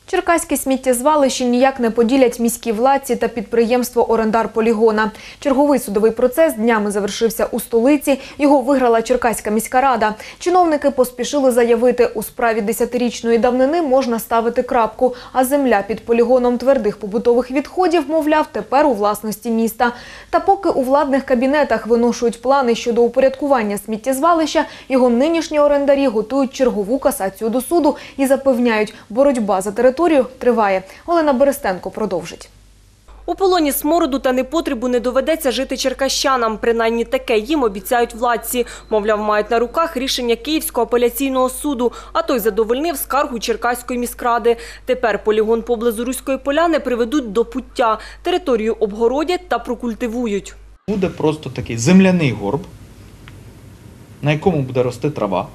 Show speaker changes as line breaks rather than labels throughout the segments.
Черкаські сміттєзвалища ніяк не поділять міські владці та підприємство «Орендар Полігона». Черговий судовий процес днями завершився у столиці. Його виграла Черкаська міська рада. Чиновники поспішили заявити, у справі 10-річної давнини можна ставити крапку, а земля під полігоном твердих побутових відходів, мовляв, тепер у власності міста. Та поки у владних кабінетах виношують плани щодо упорядкування сміттєзвалища, його нинішні орендарі готують чергову касацію до суду і запевняють, боротьба за територію триває. Олена Берестенко продовжить.
У полоні смороду та непотребу не доведеться жити черкащанам. Принаймні таке їм обіцяють владці. Мовляв, мають на руках рішення Київського апеляційного суду, а той задовольнив скаргу Черкаської міськради. Тепер полігон поблизу Руської Поляни приведуть до пуття. Територію обгородять та прокультивують.
Буде просто такий земляний горб, на якому буде рости трава.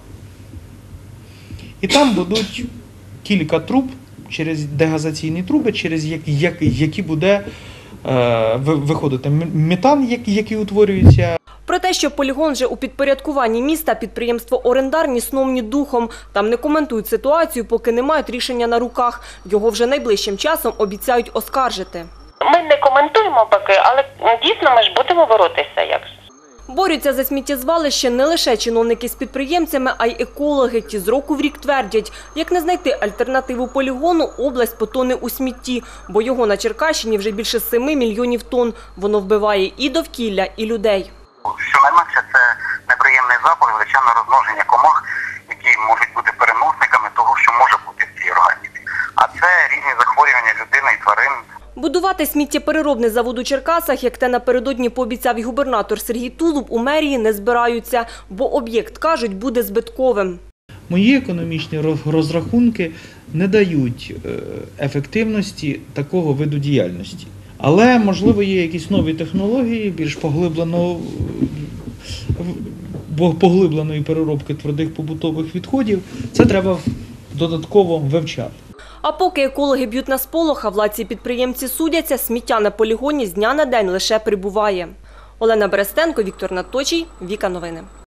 І там будуть кілька труб, через дегазаційні труби, через які буде виходити метан, який утворюється.
Про те, що полігон вже у підпорядкуванні міста, підприємство «Орендар» ні сном, ні духом. Там не коментують ситуацію, поки не мають рішення на руках. Його вже найближчим часом обіцяють оскаржити.
Ми не коментуємо поки, але дійсно ми ж будемо боротися. Як же?
Борються за сміттєзвалище не лише чиновники з підприємцями, а й екологи. Ті з року в рік твердять, як не знайти альтернативу полігону, область потоне у смітті, бо його на Черкащині вже більше 7 мільйонів тонн. Воно вбиває і довкілля, і людей.
Щонайменше це неприємний запах, звичайно, розмноження комах, які можуть бути переносниками того, що може бути в цій організмі. А це різні захворювання людини і тварин.
Будувати сміттєпереробний завод у Черкасах, як те напередодні пообіцяв і губернатор Сергій Тулуб, у мерії не збираються, бо об'єкт, кажуть, буде збитковим.
Мої економічні розрахунки не дають ефективності такого виду діяльності. Але, можливо, є якісь нові технології, більш поглибленої переробки твердих побутових відходів. Це треба додатково вивчати.
А поки екологи б'ють на сполох, а владці і підприємці судяться, сміття на полігоні з дня на день лише прибуває. Олена Берестенко, Віктор Надточій, Віка Новини.